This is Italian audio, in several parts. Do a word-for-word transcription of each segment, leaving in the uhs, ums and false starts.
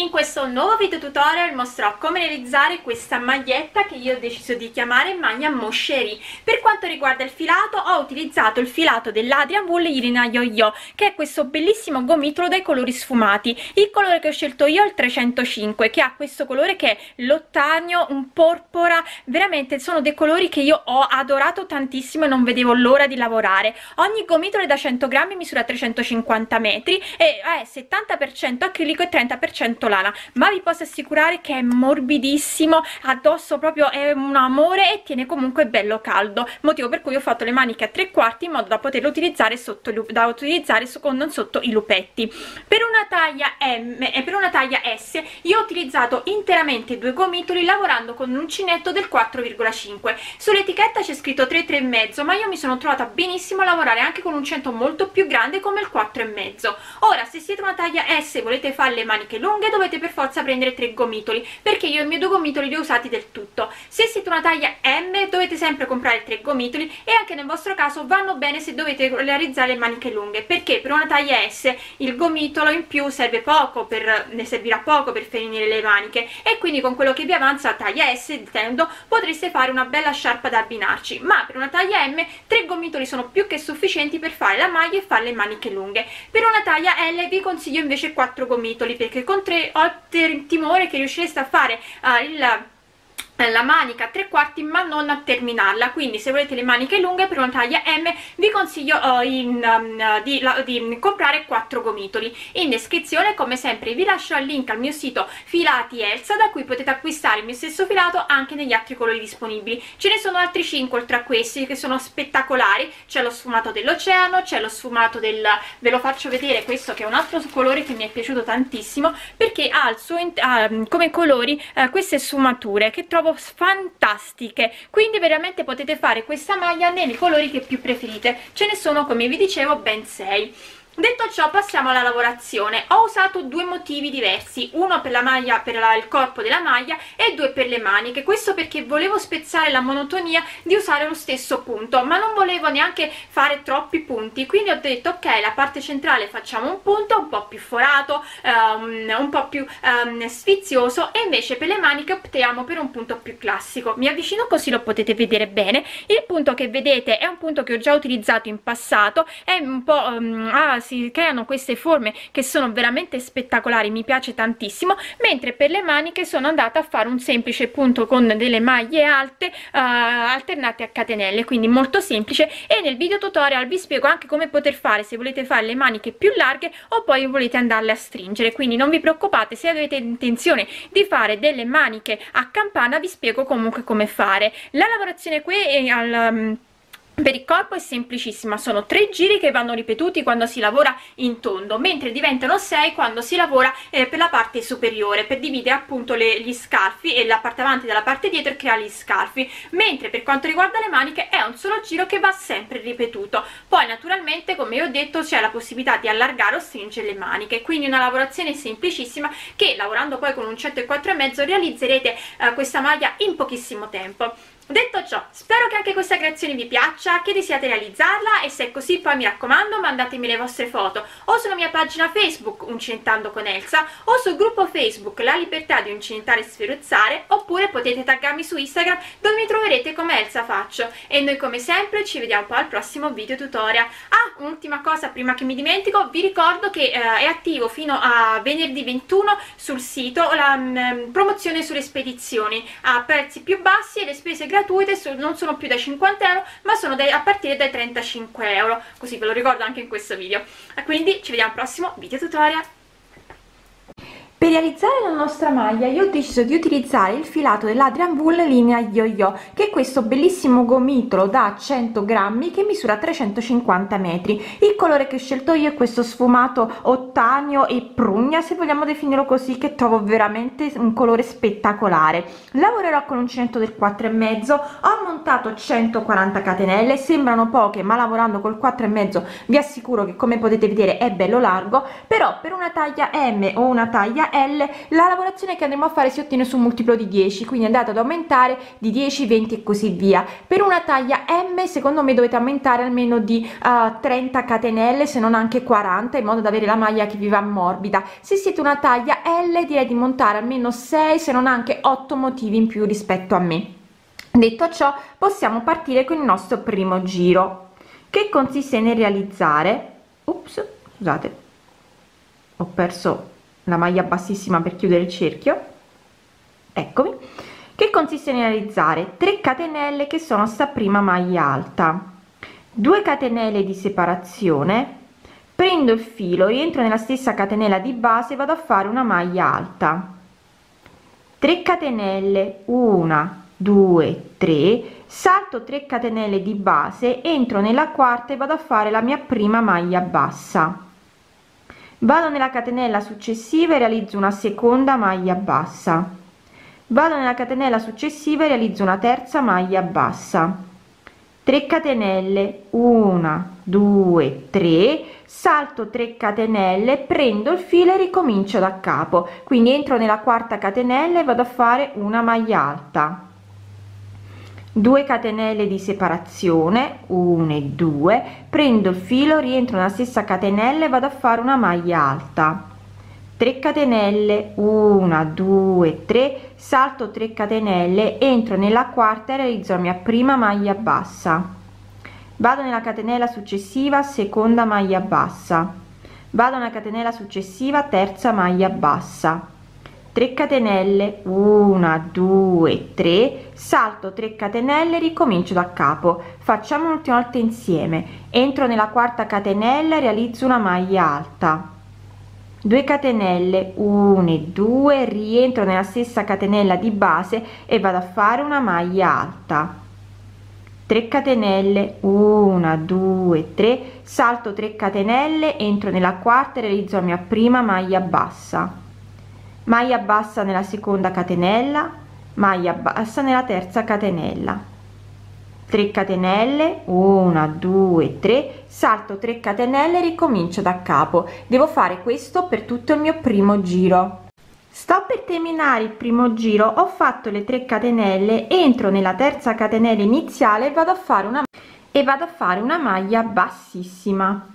In questo nuovo video tutorial mostrerò come realizzare questa maglietta che io ho deciso di chiamare maglia moscerie. Per quanto riguarda il filato, ho utilizzato il filato dell'Adrian Wool Irina Yo-Yo, che è questo bellissimo gomitolo dai colori sfumati. Il colore che ho scelto io è il trecentocinque, che ha questo colore che è l'ottanio, un porpora. Veramente sono dei colori che io ho adorato tantissimo e non vedevo l'ora di lavorare. Ogni gomitolo è da cento grammi, misura trecentocinquanta metri e è settanta per cento acrilico e trenta per cento lana, ma vi posso assicurare che è morbidissimo, addosso proprio è un amore e tiene comunque bello caldo, motivo per cui ho fatto le maniche a tre quarti in modo da poterlo utilizzare sotto, da utilizzare con sotto i lupetti. Per una taglia M e per una taglia S io ho utilizzato interamente due gomitoli lavorando con un uncinetto del quattro virgola cinque. Sull'etichetta c'è scritto tre tre e mezzo, ma io mi sono trovata benissimo a lavorare anche con un uncinetto molto più grande come il quattro e mezzo. Ora, se siete una taglia S e volete fare le maniche lunghe, dovete per forza prendere tre gomitoli, perché io i miei due gomitoli li ho usati del tutto. Se siete una taglia M dovete sempre comprare tre gomitoli, e anche nel vostro caso vanno bene se dovete realizzare le maniche lunghe, perché per una taglia S il gomitolo in più serve poco, per, ne servirà poco per finire le maniche, e quindi con quello che vi avanza taglia S intendo potreste fare una bella sciarpa da abbinarci. Ma per una taglia M tre gomitoli sono più che sufficienti per fare la maglia e fare le maniche lunghe. Per una taglia L vi consiglio invece quattro gomitoli, perché con tre ho il timore che riuscireste a fare uh, il la manica a tre quarti ma non a terminarla. Quindi se volete le maniche lunghe per una taglia M vi consiglio uh, in, um, di, la, di comprare quattro gomitoli. In descrizione come sempre vi lascio il link al mio sito Filati Elsa, da cui potete acquistare il mio stesso filato anche negli altri colori disponibili. Ce ne sono altri cinque oltre a questi che sono spettacolari. C'è lo sfumato dell'oceano, c'è lo sfumato del... ve lo faccio vedere questo, che è un altro colore che mi è piaciuto tantissimo, perché ha, il suo, ha come colori uh, queste sfumature che trovo fantastiche. Quindi veramente potete fare questa maglia nei colori che più preferite. Ce ne sono, come vi dicevo, ben sei. Detto ciò, passiamo alla lavorazione. Ho usato due motivi diversi, uno per la maglia, per la, il corpo della maglia, e due per le maniche. Questo perché volevo spezzare la monotonia di usare lo stesso punto, ma non volevo neanche fare troppi punti, quindi ho detto ok, la parte centrale facciamo un punto un po' più forato, um, un po' più um, sfizioso, e invece per le maniche optiamo per un punto più classico. Mi avvicino così lo potete vedere bene. Il punto che vedete è un punto che ho già utilizzato in passato, è un po' um, ah, si creano queste forme che sono veramente spettacolari, mi piace tantissimo. Mentre per le maniche sono andata a fare un semplice punto con delle maglie alte uh, alternate a catenelle, quindi molto semplice, e nel video tutorial vi spiego anche come poter fare se volete fare le maniche più larghe o poi volete andarle a stringere. Quindi non vi preoccupate, se avete intenzione di fare delle maniche a campana vi spiego comunque come fare. La lavorazione qui è al um, per il corpo è semplicissima, sono tre giri che vanno ripetuti quando si lavora in tondo, mentre diventano sei quando si lavora eh, per la parte superiore, per dividere appunto le, gli scalfi, e la parte avanti dalla parte dietro e creare gli scalfi. Mentre per quanto riguarda le maniche è un solo giro che va sempre ripetuto. Poi naturalmente, come ho detto, c'è la possibilità di allargare o stringere le maniche, quindi una lavorazione semplicissima che, lavorando poi con un cento e quattro e mezzo, realizzerete eh, questa maglia in pochissimo tempo. Detto ciò, spero che anche questa creazione vi piaccia, che desiate realizzarla, e se è così poi mi raccomando mandatemi le vostre foto o sulla mia pagina Facebook Uncinetando con Elsa, o sul gruppo Facebook La Libertà di Uncinetare e Sferruzzare, oppure potete taggarmi su Instagram dove mi troverete come Elsa Faccio. E noi come sempre ci vediamo poi al prossimo video tutorial. Ah, un'ultima cosa prima che mi dimentico, vi ricordo che eh, è attivo fino a venerdì ventuno sul sito la mh, promozione sulle spedizioni a prezzi più bassi, e le spese gratuite non sono più da cinquanta euro ma sono dai, a partire dai trentacinque euro, così ve lo ricordo anche in questo video. E quindi ci vediamo al prossimo video tutorial. Per realizzare la nostra maglia io ho deciso di utilizzare il filato dell'Adrian Wool linea Yo-Yo, che è questo bellissimo gomitolo da cento grammi che misura trecentocinquanta metri. Il colore che ho scelto io è questo sfumato ottanio e prugna, se vogliamo definirlo così, che trovo veramente un colore spettacolare. Lavorerò con uncinetto del quattro e mezzo, ho montato centoquaranta catenelle, sembrano poche ma lavorando col quattro e mezzo vi assicuro che, come potete vedere, è bello largo. Però per una taglia M o una taglia taglia L, la lavorazione che andremo a fare si ottiene su un multiplo di dieci, quindi andate ad aumentare di dieci, venti e così via. Per una taglia M secondo me dovete aumentare almeno di uh, trenta catenelle, se non anche quaranta, in modo da avere la maglia che vi va morbida. Se siete una taglia L direi di montare almeno sei, se non anche otto motivi in più rispetto a me. Detto ciò, possiamo partire con il nostro primo giro, che consiste nel realizzare, ups, scusate, ho perso la maglia bassissima per chiudere il cerchio, eccomi, che consiste nel realizzare tre catenelle che sono sta prima maglia alta, due catenelle di separazione, prendo il filo, rientro nella stessa catenella di base e vado a fare una maglia alta, tre catenelle, una, due, tre, salto tre catenelle di base, entro nella quarta e vado a fare la mia prima maglia bassa, vado nella catenella successiva e realizzo una seconda maglia bassa, vado nella catenella successiva e realizzo una terza maglia bassa, tre catenelle, una, due, tre, salto tre catenelle, prendo il filo e ricomincio da capo, quindi entro nella quarta catenella e vado a fare una maglia alta, due catenelle di separazione, uno e due, prendo il filo, rientro nella stessa catenella e vado a fare una maglia alta, tre catenelle, una, due, tre, salto tre catenelle, entro nella quarta e realizzo la mia prima maglia bassa, vado nella catenella successiva, seconda maglia bassa, vado nella catenella successiva, terza maglia bassa, tre catenelle, una, due, tre, salto tre catenelle, ricomincio da capo, facciamo un'ultima volta insieme, entro nella quarta catenella, realizzo una maglia alta, due catenelle, uno e due, rientro nella stessa catenella di base e vado a fare una maglia alta, tre catenelle, una, due, tre, salto tre catenelle, entro nella quarta e realizzo la mia prima maglia bassa, maglia bassa nella seconda catenella, maglia bassa nella terza catenella, tre catenelle, una, due, tre, salto tre catenelle, ricomincio da capo. Devo fare questo per tutto il mio primo giro. Sto per terminare il primo giro, ho fatto le tre catenelle, entro nella terza catenella iniziale e vado a fare una e vado a fare una maglia bassissima.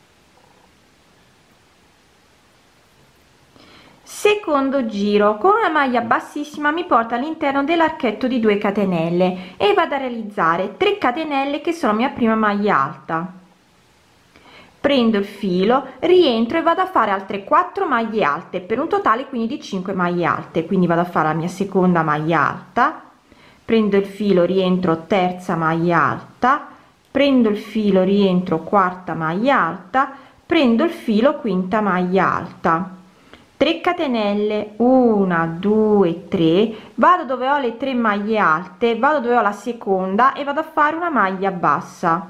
Secondo giro, con una maglia bassissima mi porta all'interno dell'archetto di due catenelle e vado a realizzare tre catenelle che sono mia prima maglia alta, prendo il filo, rientro e vado a fare altre quattro maglie alte per un totale quindi di cinque maglie alte, quindi vado a fare la mia seconda maglia alta, prendo il filo, rientro, terza maglia alta, prendo il filo, rientro, quarta maglia alta, prendo il filo, quinta maglia alta, tre catenelle, una, due, tre, vado dove ho le tre maglie alte, vado dove ho la seconda e vado a fare una maglia bassa,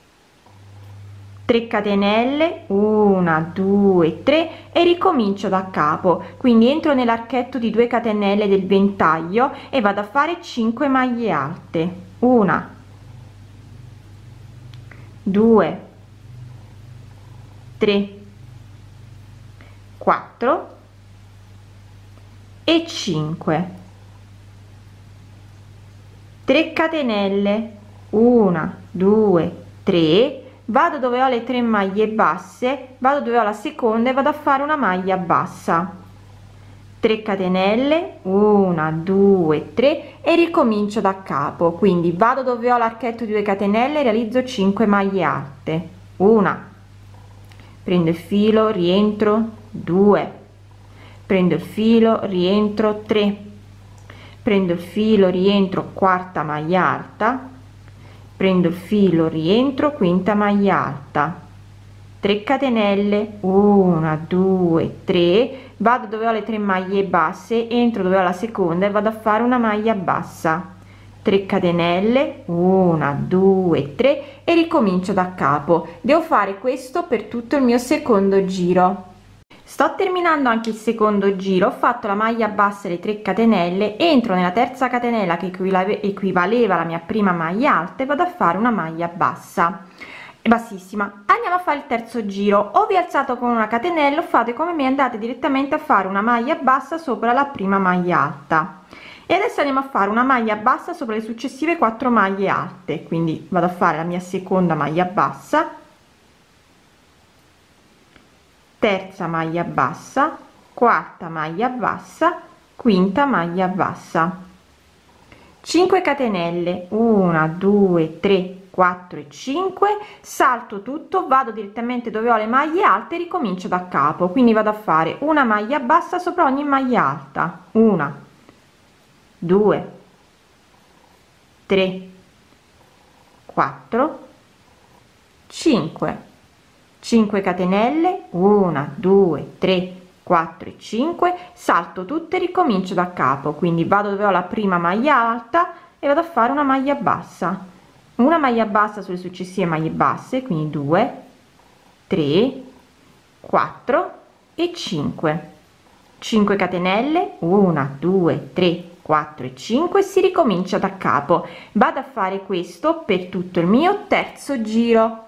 tre catenelle, una, due, tre e ricomincio da capo, quindi entro nell'archetto di due catenelle del ventaglio e vado a fare cinque maglie alte, una, due, tre, quattro e cinque, tre catenelle, una, due, tre, vado dove ho le tre maglie basse, vado dove ho la seconda e vado a fare una maglia bassa, tre catenelle, una, due, tre e ricomincio da capo, quindi vado dove ho l'archetto di due catenelle, realizzo cinque maglie alte, una, prendo il filo, rientro, due, prendo il filo, rientro, tre, prendo il filo, rientro, quarta maglia alta, prendo il filo, rientro, quinta maglia alta, tre catenelle, una, due, tre, vado dove ho le tre maglie basse, entro dove ho la seconda e vado a fare una maglia bassa, tre catenelle, una, due, tre e ricomincio da capo. Devo fare questo per tutto il mio secondo giro. Sto terminando anche il secondo giro, ho fatto la maglia bassa e le tre catenelle, entro nella terza catenella che equivaleva alla mia prima maglia alta e vado a fare una maglia bassa, bassissima. Andiamo a fare il terzo giro. O vi alzato con una catenella o fate come me, andate direttamente a fare una maglia bassa sopra la prima maglia alta. E adesso andiamo a fare una maglia bassa sopra le successive quattro maglie alte, quindi vado a fare la mia seconda maglia bassa, terza maglia bassa, quarta maglia bassa, quinta maglia bassa, cinque catenelle, uno due tre quattro e cinque, salto tutto, vado direttamente dove ho le maglie alte e ricomincio da capo, quindi vado a fare una maglia bassa sopra ogni maglia alta, una, due, tre, quattro, cinque, cinque catenelle, uno due tre quattro e cinque, salto tutte e ricomincio da capo, quindi vado dove ho la prima maglia alta e vado a fare una maglia bassa, una maglia bassa sulle successive maglie basse, quindi due, tre, quattro e cinque, cinque catenelle, uno due tre quattro e cinque, si ricomincia da capo. Vado a fare questo per tutto il mio terzo giro.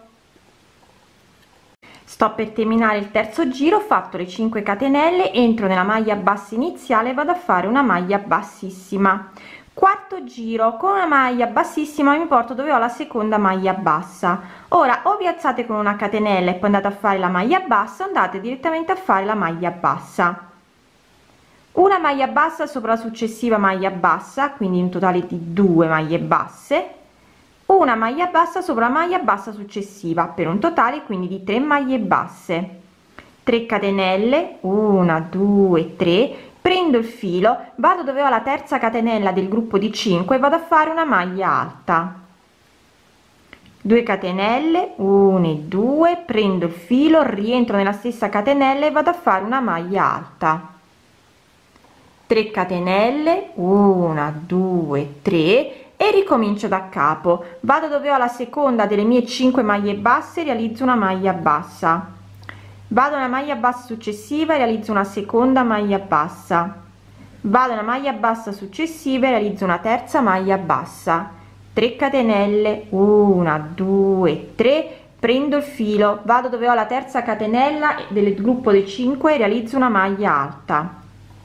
Sto per terminare il terzo giro, ho fatto le cinque catenelle, entro nella maglia bassa iniziale e vado a fare una maglia bassissima. Quarto giro, con una maglia bassissima mi porto dove ho la seconda maglia bassa. Ora o vi alzate con una catenella e poi andate a fare la maglia bassa, andate direttamente a fare la maglia bassa, una maglia bassa sopra la successiva maglia bassa, quindi in totale di due maglie basse, una maglia bassa sopra la maglia bassa successiva per un totale quindi di tre maglie basse, tre catenelle, uno due tre, prendo il filo, vado dove ho la terza catenella del gruppo di cinque e vado a fare una maglia alta, due catenelle, uno e due, prendo il filo, rientro nella stessa catenella e vado a fare una maglia alta, tre catenelle, uno due tre e ricomincio da capo, vado dove ho la seconda delle mie cinque maglie basse, realizzo una maglia bassa, vado nella maglia bassa successiva e realizzo una seconda maglia bassa, vado nella maglia bassa successiva e realizzo una terza maglia bassa, tre catenelle, uno due tre, prendo il filo, vado dove ho la terza catenella del gruppo dei cinque e realizzo una maglia alta,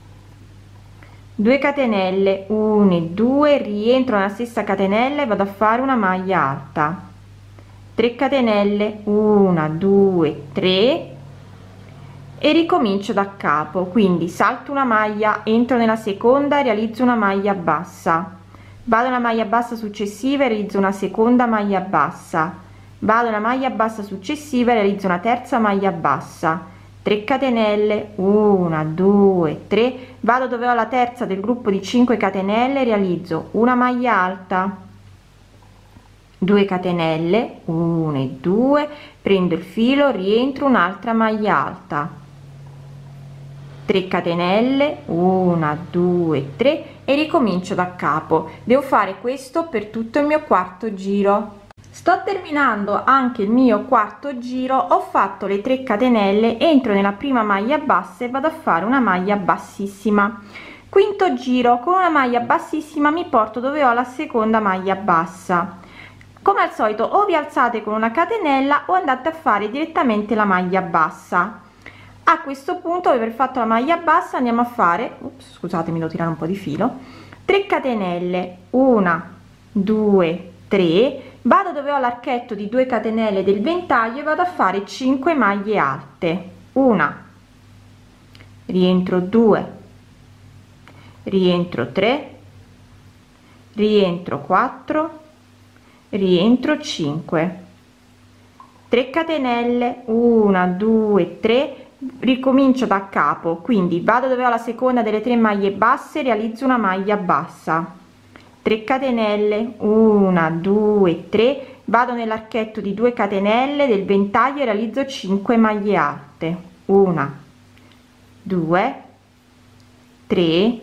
due catenelle, uno e due, rientro nella stessa catenella e vado a fare una maglia alta, tre catenelle, uno due tre e ricomincio da capo, quindi salto una maglia, entro nella seconda e realizzo una maglia bassa, vado nella maglia bassa successiva e realizzo una seconda maglia bassa, vado nella maglia bassa successiva e realizzo una terza maglia bassa, tre catenelle, uno due tre, vado dove ho la terza del gruppo di cinque catenelle, realizzo una maglia alta, due catenelle, uno e due, prendo il filo, rientro, un'altra maglia alta, tre catenelle, uno due tre e ricomincio da capo. Devo fare questo per tutto il mio quarto giro. Sto terminando anche il mio quarto giro, ho fatto le tre catenelle, entro nella prima maglia bassa e vado a fare una maglia bassissima. Quinto giro, con una maglia bassissima mi porto dove ho la seconda maglia bassa. Come al solito o vi alzate con una catenella o andate a fare direttamente la maglia bassa. A questo punto, dopo aver fatto la maglia bassa, andiamo a fare, ups, scusatemi, devo tirare un po' di filo, tre catenelle, uno due tre, vado dove ho l'archetto di due catenelle del ventaglio e vado a fare cinque maglie alte, una, rientro due, rientro tre, rientro quattro, rientro cinque, tre catenelle, uno due tre, ricomincio da capo, quindi vado dove ho la seconda delle tre maglie basse, realizzo una maglia bassa, tre catenelle, uno due tre, vado nell'archetto di due catenelle del ventaglio e realizzo cinque maglie alte, uno due tre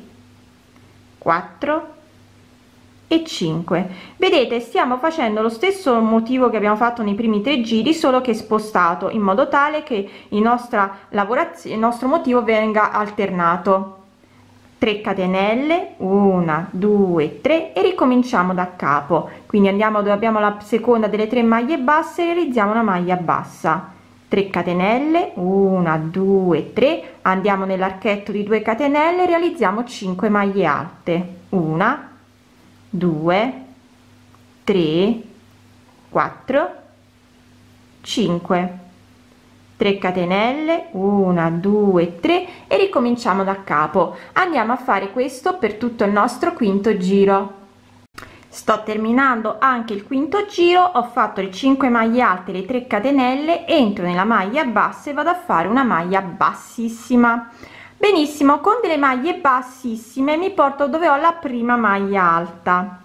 quattro e cinque. Vedete, stiamo facendo lo stesso motivo che abbiamo fatto nei primi tre giri, solo che spostato in modo tale che il nostra lavorazione, il nostro motivo venga alternato. tre catenelle, una, due, tre e ricominciamo da capo. Quindi andiamo dove abbiamo la seconda delle tre maglie basse e realizziamo una maglia bassa, tre catenelle, una, due, tre, andiamo nell'archetto di due catenelle, realizziamo cinque maglie alte, una, due, tre, quattro, cinque, tre catenelle, una, due, tre e ricominciamo da capo. Andiamo a fare questo per tutto il nostro quinto giro. Sto terminando anche il quinto giro, ho fatto le cinque maglie alte, le tre catenelle, entro nella maglia bassa e vado a fare una maglia bassissima. Benissimo, con delle maglie bassissime mi porto dove ho la prima maglia alta,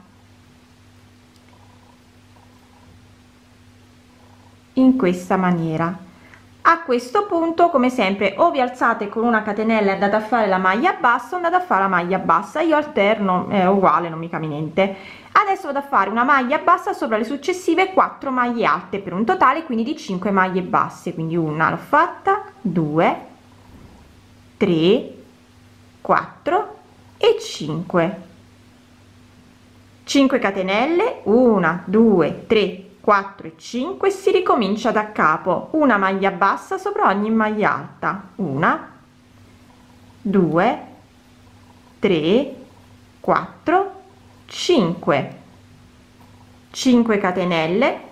in questa maniera. A questo punto, come sempre, o vi alzate con una catenella e andate a fare la maglia bassa o andate a fare la maglia bassa. Io alterno, è uguale, non mi cambia niente. Adesso vado a fare una maglia bassa sopra le successive quattro maglie alte per un totale quindi di cinque maglie basse. Quindi una l'ho fatta, due, tre, quattro e cinque. cinque catenelle, una, due, tre, quattro e cinque. Si ricomincia da capo, una maglia bassa sopra ogni maglia alta, una, due, tre, quattro, cinque, cinque catenelle,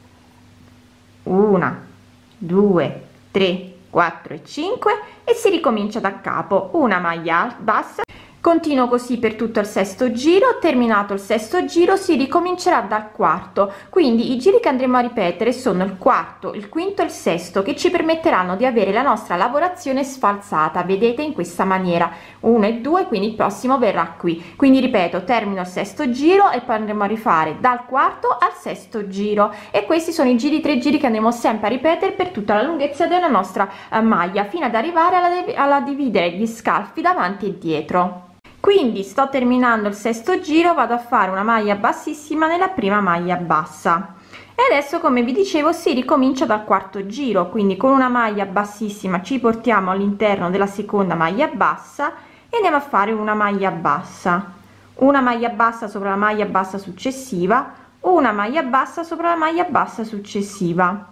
una, due, tre, quattro e cinque e si ricomincia da capo, una maglia bassa. Continuo così per tutto il sesto giro. Terminato il sesto giro si ricomincerà dal quarto, quindi i giri che andremo a ripetere sono il quarto, il quinto e il sesto, che ci permetteranno di avere la nostra lavorazione sfalsata, vedete, in questa maniera, uno e due, quindi il prossimo verrà qui. Quindi ripeto, termino il sesto giro e poi andremo a rifare dal quarto al sesto giro, e questi sono i giri, tre giri che andremo sempre a ripetere per tutta la lunghezza della nostra eh, maglia, fino ad arrivare alla, alla dividere gli scalfi davanti e dietro. Quindi sto terminando il sesto giro, vado a fare una maglia bassissima nella prima maglia bassa e adesso, come vi dicevo, si ricomincia dal quarto giro, quindi con una maglia bassissima ci portiamo all'interno della seconda maglia bassa e andiamo a fare una maglia bassa, una maglia bassa sopra la maglia bassa successiva, una maglia bassa sopra la maglia bassa successiva,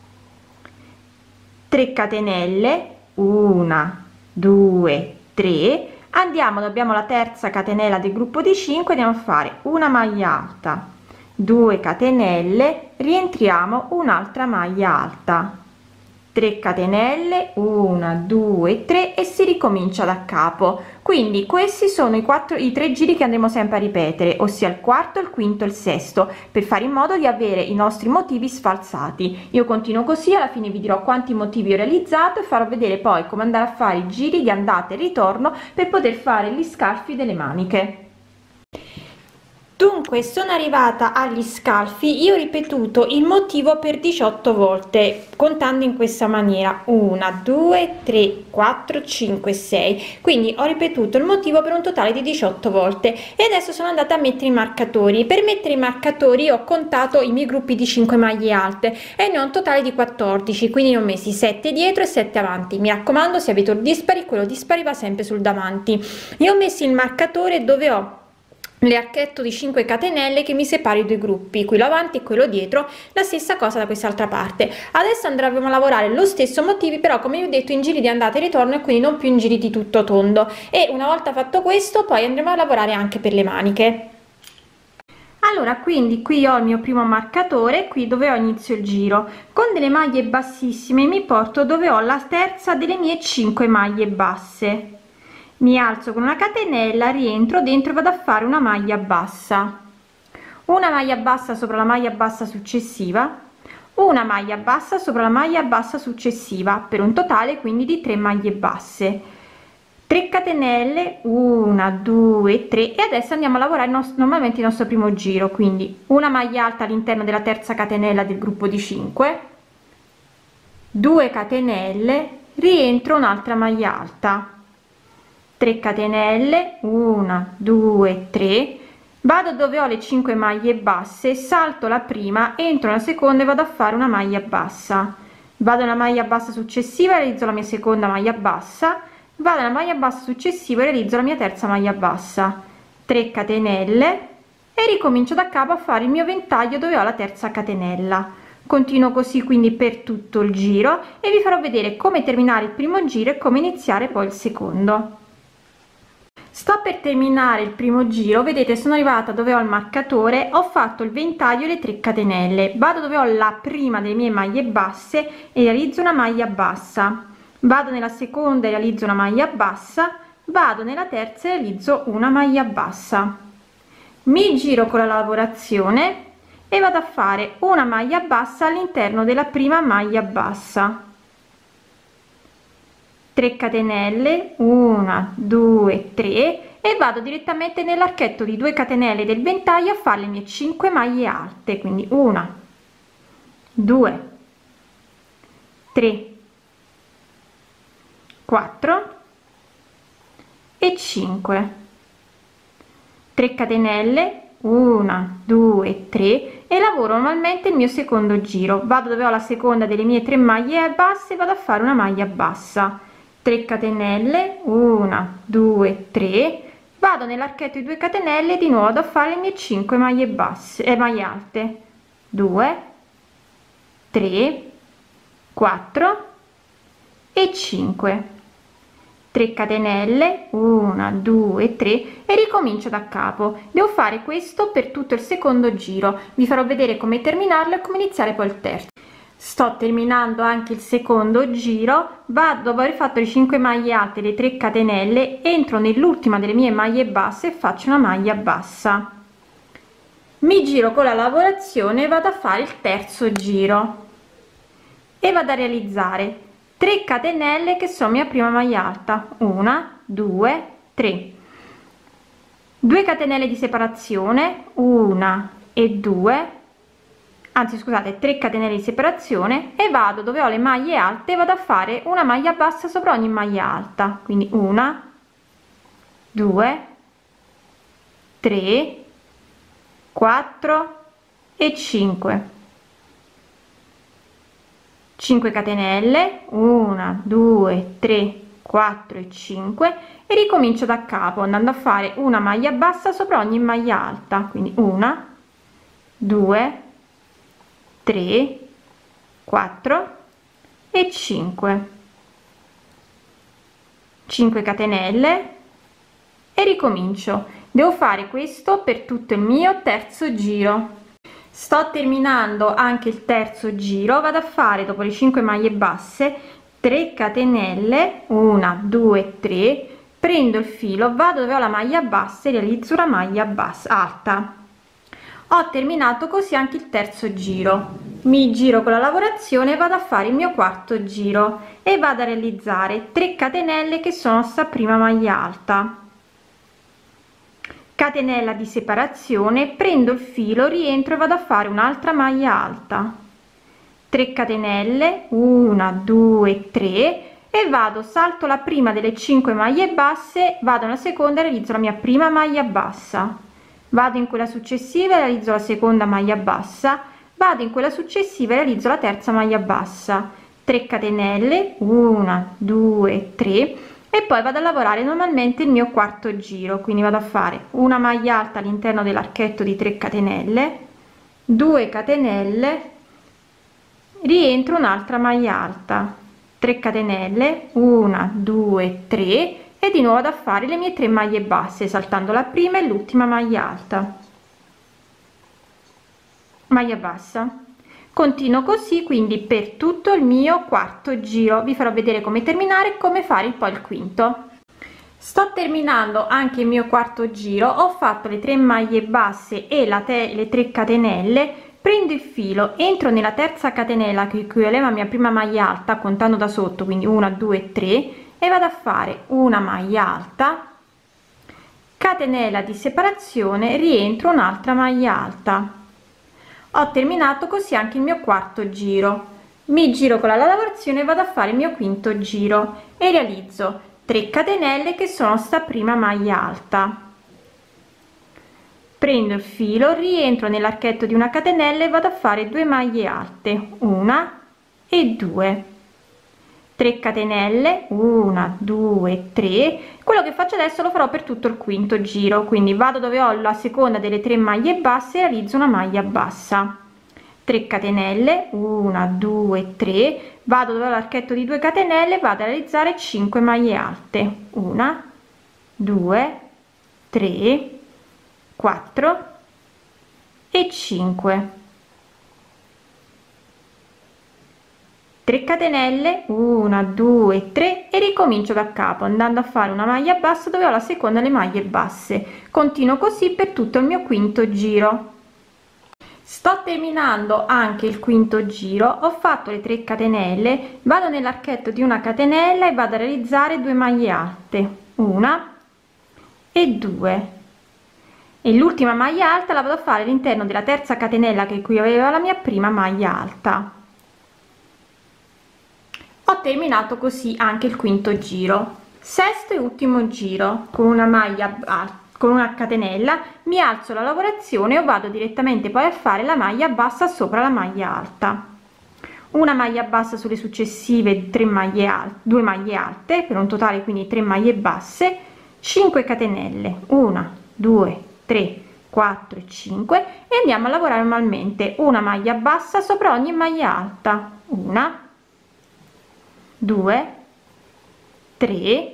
tre catenelle, una, due, tre. Andiamo, abbiamo la terza catenella del gruppo di cinque, andiamo a fare una maglia alta, due catenelle, rientriamo, un'altra maglia alta, tre catenelle, una, due, tre e si ricomincia da capo. Quindi questi sono i quattro, i tre giri che andremo sempre a ripetere, ossia il quarto, il quinto e il sesto, per fare in modo di avere i nostri motivi sfalsati. Io continuo così, alla fine vi dirò quanti motivi ho realizzato e farò vedere poi come andare a fare i giri di andata e ritorno per poter fare gli scalfi delle maniche. Dunque sono arrivata agli scalfi, io ho ripetuto il motivo per diciotto volte, contando in questa maniera: uno, due, tre, quattro, cinque, sei. Quindi ho ripetuto il motivo per un totale di diciotto volte e adesso sono andata a mettere i marcatori. Per mettere i marcatori ho contato i miei gruppi di cinque maglie alte e ne ho un totale di quattordici, quindi ne ho messi sette dietro e sette avanti. Mi raccomando, se avete un dispari, quello dispari va sempre sul davanti. Io ho messo il marcatore dove ho l'archetto di cinque catenelle che mi separa i due gruppi, quello avanti e quello dietro, la stessa cosa da quest'altra parte. Adesso andremo a lavorare lo stesso motivi, però come vi ho detto in giri di andata e ritorno e quindi non più in giri di tutto tondo, e una volta fatto questo poi andremo a lavorare anche per le maniche. Allora, quindi qui ho il mio primo marcatore, qui dove ho inizio il giro, con delle maglie bassissime mi porto dove ho la terza delle mie cinque maglie basse. Mi alzo con una catenella, rientro dentro e vado a fare una maglia bassa, una maglia bassa sopra la maglia bassa successiva, una maglia bassa sopra la maglia bassa successiva, per un totale quindi di tre maglie basse, tre catenelle, una, due, tre, e adesso andiamo a lavorare il normalmente il nostro primo giro, quindi una maglia alta all'interno della terza catenella del gruppo di cinque, due catenelle, rientro, un'altra maglia alta, tre catenelle, una, due, tre, vado dove ho le cinque maglie basse, salto la prima, entro nella seconda e vado a fare una maglia bassa, vado alla maglia bassa successiva, realizzo la mia seconda maglia bassa, vado nella maglia bassa successiva e realizzo la mia terza maglia bassa, tre catenelle e ricomincio da capo a fare il mio ventaglio dove ho la terza catenella. Continuo così quindi per tutto il giro e vi farò vedere come terminare il primo giro e come iniziare poi il secondo. Sto per terminare il primo giro, vedete sono arrivata dove ho il marcatore, ho fatto il ventaglio e le tre catenelle, vado dove ho la prima delle mie maglie basse e realizzo una maglia bassa, vado nella seconda e realizzo una maglia bassa, vado nella terza e realizzo una maglia bassa, mi giro con la lavorazione e vado a fare una maglia bassa all'interno della prima maglia bassa, tre catenelle, uno due tre e vado direttamente nell'archetto di due catenelle del ventaglio a fare le mie cinque maglie alte, quindi una due tre quattro e cinque, tre catenelle, uno due tre e lavoro normalmente il mio secondo giro, vado dove ho la seconda delle mie tre maglie basse, vado a fare una maglia bassa, tre catenelle, uno due tre, vado nell'archetto di due catenelle e di nuovo ad fare le mie cinque maglie basse e eh, maglie alte, due tre quattro e cinque, tre catenelle, uno due tre e ricomincio da capo. Devo fare questo per tutto il secondo giro, vi farò vedere come terminarlo e come iniziare poi il terzo. Sto terminando anche il secondo giro, vado dopo aver fatto le cinque maglie alte, le tre catenelle, entro nell'ultima delle mie maglie basse e faccio una maglia bassa, mi giro con la lavorazione e vado a fare il terzo giro e vado a realizzare tre catenelle che sono mia prima maglia alta, uno due tre, due catenelle di separazione, una e due, anzi scusate, tre catenelle di separazione e vado dove ho le maglie alte e vado a fare una maglia bassa sopra ogni maglia alta, quindi uno due tre quattro e cinque, cinque catenelle, uno due tre quattro e cinque e ricomincio da capo andando a fare una maglia bassa sopra ogni maglia alta, quindi uno due tre quattro e cinque, cinque catenelle e ricomincio. Devo fare questo per tutto il mio terzo giro. Sto terminando anche il terzo giro, vado a fare dopo le cinque maglie basse tre catenelle, uno due tre, prendo il filo, vado dove ho la maglia bassa e realizzo una maglia bassa alta. Ho terminato così anche il terzo giro, mi giro con la lavorazione e vado a fare il mio quarto giro e vado a realizzare tre catenelle che sono sta prima maglia alta, catenella di separazione, prendo il filo, rientro e vado a fare un'altra maglia alta, tre catenelle, uno due tre e vado, salto la prima delle cinque maglie basse, vado nella seconda e realizzo la mia prima maglia bassa, vado in quella successiva e realizzo la seconda maglia bassa, vado in quella successiva e realizzo la terza maglia bassa, tre catenelle, uno due tre e poi vado a lavorare normalmente il mio quarto giro, quindi vado a fare una maglia alta all'interno dell'archetto di tre catenelle, due catenelle, rientro un'altra maglia alta, tre catenelle, uno due tre e di nuovo vado a fare le mie tre maglie basse saltando la prima e l'ultima maglia alta, maglia bassa. Continuo così quindi per tutto il mio quarto giro, vi farò vedere come terminare e come fare poi il quinto. Sto terminando anche il mio quarto giro, ho fatto le tre maglie basse e la te le tre catenelle, prendo il filo, entro nella terza catenella che equivale alla mia prima maglia alta contando da sotto, quindi uno due tre e vado a fare una maglia alta, catenella di separazione, rientro un'altra maglia alta. Ho terminato così anche il mio quarto giro, mi giro con la lavorazione e vado a fare il mio quinto giro e realizzo tre catenelle che sono sta prima maglia alta, prendo il filo, rientro nell'archetto di una catenella e vado a fare due maglie alte, una e due, tre catenelle, uno, due, tre. Quello che faccio adesso lo farò per tutto il quinto giro, quindi vado dove ho la seconda delle tre maglie basse e realizzo una maglia bassa, tre catenelle, uno, due, tre, vado dove ho l'archetto di due catenelle, vado a realizzare cinque maglie alte, uno, due, tre, quattro e cinque. tre catenelle, uno, due, tre e ricomincio da capo andando a fare una maglia bassa dove ho la seconda delle maglie basse. Continuo così per tutto il mio quinto giro. Sto terminando anche il quinto giro, ho fatto le tre catenelle, vado nell'archetto di una catenella e vado a realizzare due maglie alte, una e due, e l'ultima maglia alta la vado a fare all'interno della terza catenella che qui aveva la mia prima maglia alta. Ho terminato così anche il quinto giro. Sesto e ultimo giro, con una maglia alta, con una catenella mi alzo la lavorazione o vado direttamente poi a fare la maglia bassa sopra la maglia alta, una maglia bassa sulle successive tre maglie alte, due maglie alte, per un totale quindi tre maglie basse, cinque catenelle, uno, due, tre, quattro e cinque, e andiamo a lavorare normalmente una maglia bassa sopra ogni maglia alta, una, due, tre,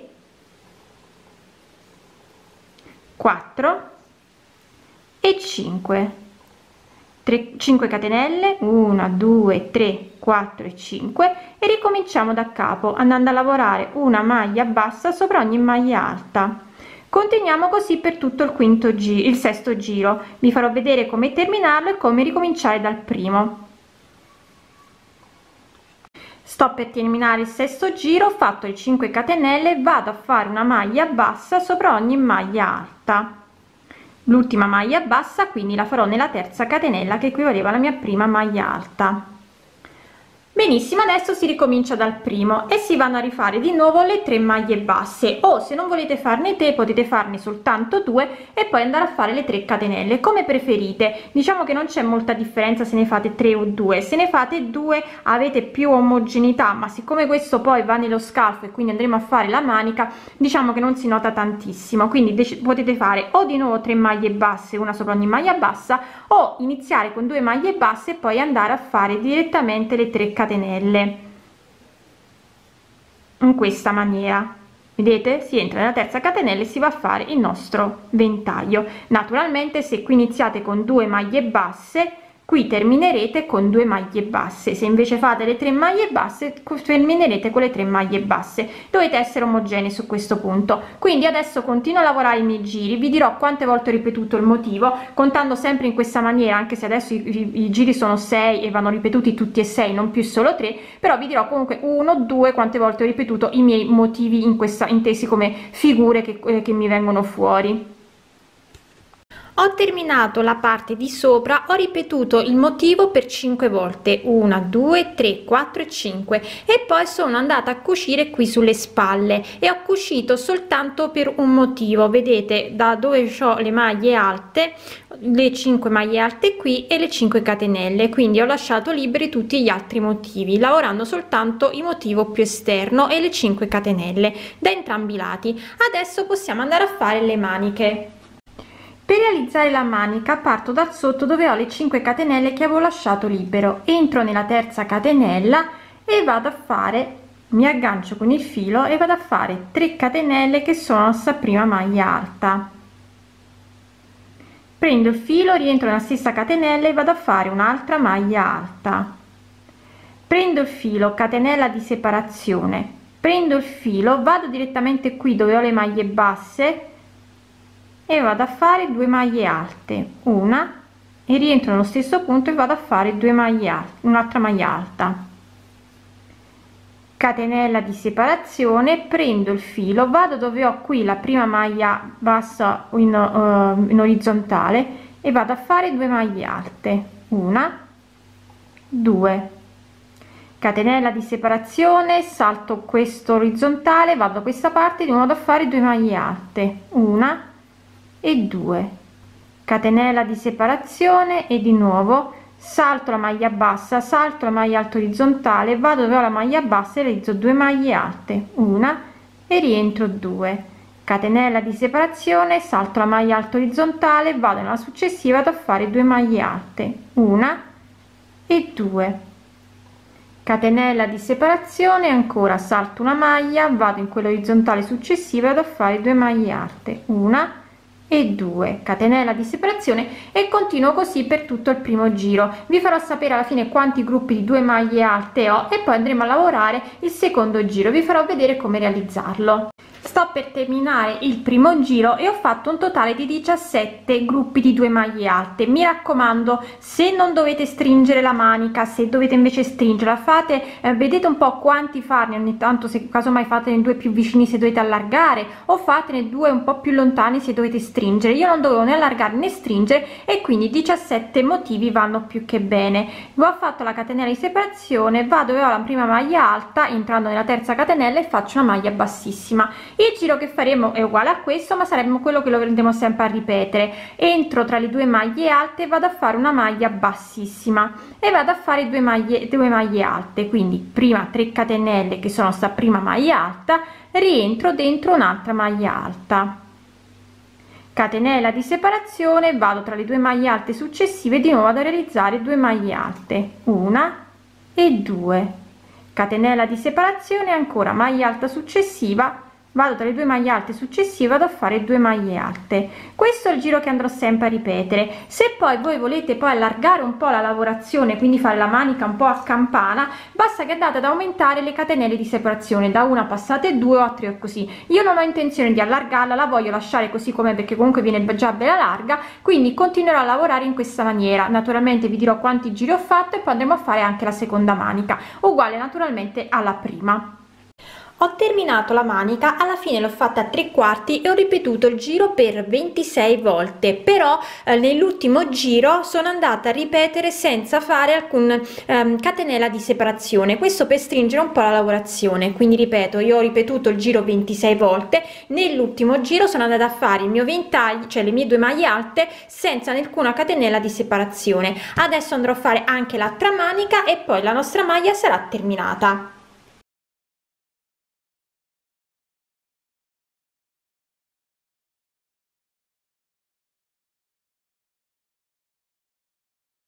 quattro e cinque, cinque catenelle, uno, due, tre, quattro e cinque, e ricominciamo da capo andando a lavorare una maglia bassa sopra ogni maglia alta. Continuiamo così per tutto il quinto giro, il sesto giro. Vi farò vedere come terminarlo e come ricominciare dal primo. Sto per terminare il sesto giro, ho fatto le cinque catenelle, vado a fare una maglia bassa sopra ogni maglia alta, l'ultima maglia bassa quindi la farò nella terza catenella che equivaleva alla mia prima maglia alta. Benissimo, adesso si ricomincia dal primo e si vanno a rifare di nuovo le tre maglie basse, o se non volete farne tre potete farne soltanto due e poi andare a fare le tre catenelle, come preferite. Diciamo che non c'è molta differenza se ne fate tre o due, se ne fate due avete più omogeneità, ma siccome questo poi va nello scalfo e quindi andremo a fare la manica, diciamo che non si nota tantissimo, quindi potete fare o di nuovo tre maglie basse, una sopra ogni maglia bassa, o iniziare con due maglie basse e poi andare a fare direttamente le tre catenelle catenelle in questa maniera. Vedete, si entra nella terza catenella e si va a fare il nostro ventaglio. Naturalmente se qui iniziate con due maglie basse, qui terminerete con due maglie basse, se invece fate le tre maglie basse terminerete con le tre maglie basse. Dovete essere omogenei su questo punto. Quindi adesso continuo a lavorare i miei giri, vi dirò quante volte ho ripetuto il motivo, contando sempre in questa maniera, anche se adesso i, i, i giri sono sei e vanno ripetuti tutti e sei, non più solo tre, però vi dirò comunque uno, due, quante volte ho ripetuto i miei motivi in questa, intesi come figure che, eh, che mi vengono fuori. Ho terminato la parte di sopra, ho ripetuto il motivo per cinque volte, uno, due, tre, quattro e cinque, e poi sono andata a cucire qui sulle spalle e ho cucito soltanto per un motivo. Vedete da dove ho le maglie alte, le cinque maglie alte qui e le cinque catenelle, quindi ho lasciato liberi tutti gli altri motivi, lavorando soltanto il motivo più esterno e le cinque catenelle da entrambi i lati. Adesso possiamo andare a fare le maniche. Per realizzare la manica parto dal sotto dove ho le cinque catenelle che avevo lasciato libero, entro nella terza catenella e vado a fare, mi aggancio con il filo e vado a fare tre catenelle che sono la prima maglia alta, prendo il filo, rientro nella stessa catenella e vado a fare un'altra maglia alta, prendo il filo, catenella di separazione, prendo il filo, vado direttamente qui dove ho le maglie basse e vado a fare due maglie alte, una, e rientro nello stesso punto e vado a fare due maglie alte, un'altra maglia alta, catenella di separazione, prendo il filo, vado dove ho qui la prima maglia bassa in, uh, in orizzontale e vado a fare due maglie alte, una, due, catenella di separazione, salto questo orizzontale, vado da questa parte, di nuovo a fare due maglie alte, una e due, catenella di separazione e di nuovo salto la maglia bassa, salto la maglia alta orizzontale, vado dove ho la maglia bassa e realizzo due maglie alte, una e rientro due, catenella di separazione, salto la maglia alta orizzontale, vado nella successiva, vado a fare due maglie alte, una e due, catenella di separazione, ancora salto una maglia, vado in quella orizzontale successiva, vado a fare due maglie alte, una e due, catenella di separazione, e continuo così per tutto il primo giro. Vi farò sapere alla fine quanti gruppi di due maglie alte ho e poi andremo a lavorare il secondo giro, vi farò vedere come realizzarlo. Sto per terminare il primo giro e ho fatto un totale di diciassette gruppi di due maglie alte. Mi raccomando, se non dovete stringere la manica, se dovete invece stringerla, fate eh, vedete un po' quanti farne ogni tanto, se casomai fatene due più vicini se dovete allargare, o fatene due un po' più lontani se dovete stringere. Io non dovevo né allargare né stringere e quindi diciassette motivi vanno più che bene. Ho fatto la catenella di separazione, vado dove ho la prima maglia alta, entrando nella terza catenella e faccio una maglia bassissima. Il giro che faremo è uguale a questo, ma sarebbe quello che lo andremo sempre a ripetere. Entro tra le due maglie alte, vado a fare una maglia bassissima e vado a fare due maglie due maglie alte, quindi prima tre catenelle che sono sta prima maglia alta, rientro dentro un'altra maglia alta, catenella di separazione, vado tra le due maglie alte successive, di nuovo vado a realizzare due maglie alte, una e due, catenella di separazione, ancora maglia alta successiva, vado tra le due maglie alte successive, vado a fare due maglie alte. Questo è il giro che andrò sempre a ripetere. Se poi voi volete poi allargare un po' la lavorazione, quindi fare la manica un po' a campana, basta che andate ad aumentare le catenelle di separazione, da una passate due o a tre o così. Io non ho intenzione di allargarla, la voglio lasciare così com'è perché comunque viene già bella larga, quindi continuerò a lavorare in questa maniera. Naturalmente vi dirò quanti giri ho fatto e poi andremo a fare anche la seconda manica, uguale naturalmente alla prima. Ho terminato la manica, alla fine l'ho fatta a tre quarti e ho ripetuto il giro per ventisei volte, però eh, nell'ultimo giro sono andata a ripetere senza fare alcun ehm, catenella di separazione, questo per stringere un po' la lavorazione. Quindi ripeto, io ho ripetuto il giro ventisei volte, nell'ultimo giro sono andata a fare il mio ventaglio, cioè le mie due maglie alte senza nessuna catenella di separazione. Adesso andrò a fare anche l'altra manica e poi la nostra maglia sarà terminata.